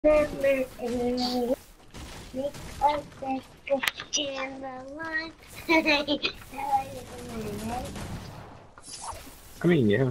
Remember me, make us like in the line. I mean, yeah.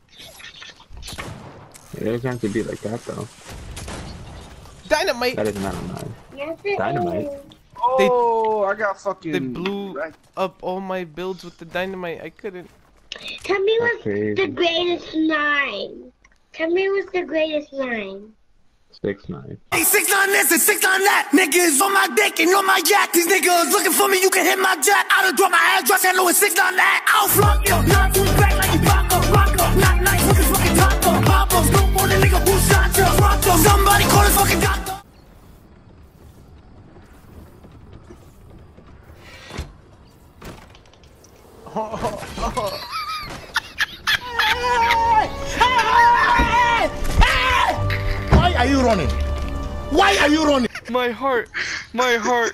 It doesn't have to be like that, though. Dynamite! That is not a knife. Yes, it Dynamite. is. Oh, I got fucking. They blew up all my builds with the dynamite. I couldn't. Tell me That's what's crazy. the greatest 9. Tell me what's the greatest 9. 6'9". Hey, 6'9" this and 6'9" that. Niggas on my dick and on my yak. These niggas looking for me, you can hit my jack. I done drop my address, I know it's 6'9" that. I'll flunk you, not to back like you rock. Not nice with this fucking taco. Poppos, no more than nigga who shot you. Rock. Somebody call this fucking doctor. Why are you running? Why are you running? My heart. My heart.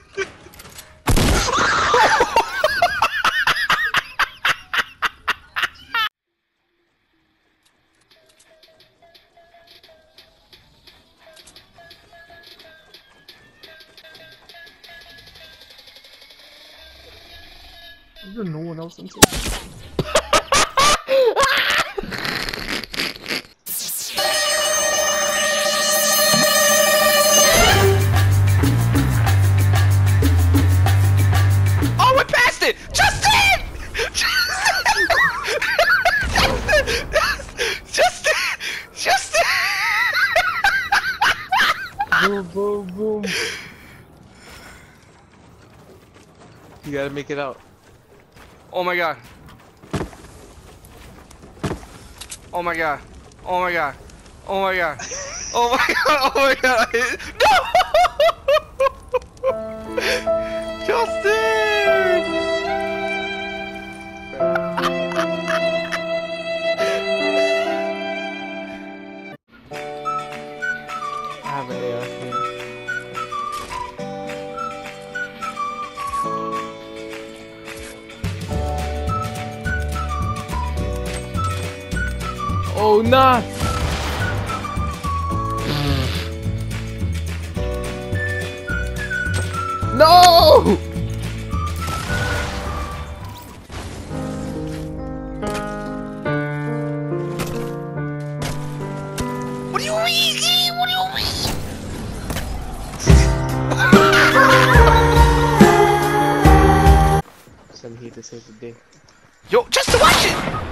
Is there no one else inside? Oh, we passed it! Justin! Justin! Boom, boom, boom. You gotta make it out. Oh my god. Oh my god. Oh my god. Oh my god. Oh my god. Oh my god. No! Justin! I have an AR here. Oh, nah! No! What do you mean? What do you mean? Send here to save the day. Yo, just to watch it!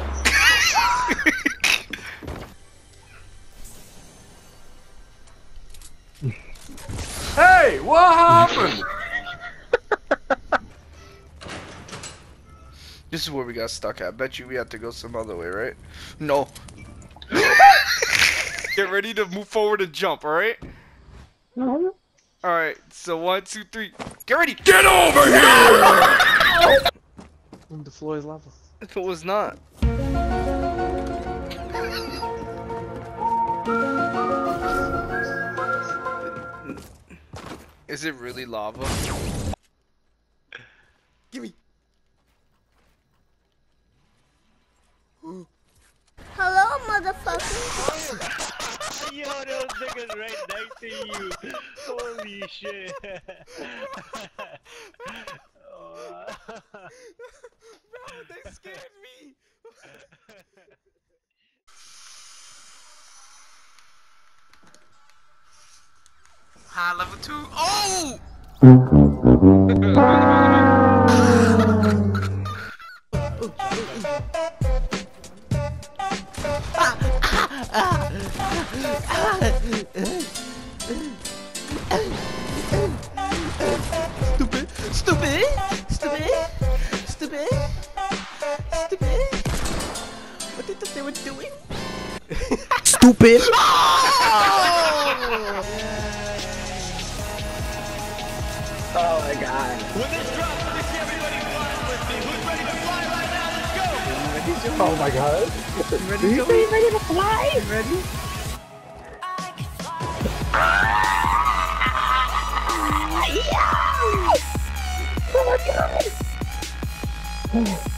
Hey, what happened? This is where we got stuck at. Bet you we have to go some other way, right? No. Get ready to move forward and jump, alright? Alright, so 1, 2, 3. Get ready! Get over here! The floor is lava. If it was not. Is it really lava? Gimme! Hello, motherfucker. Yo, those niggas right next to you. Holy shit. Bro, they scared me! High level 2. Oh! Stupid! Stupid! Stupid! Stupid! Stupid! What did they were doing? Stupid. Oh my god. When this drops, let me see everybody flying with me. Who's ready to fly right now? Let's go! Oh my god. Ready to fly? Ready? Yeah! Oh my god!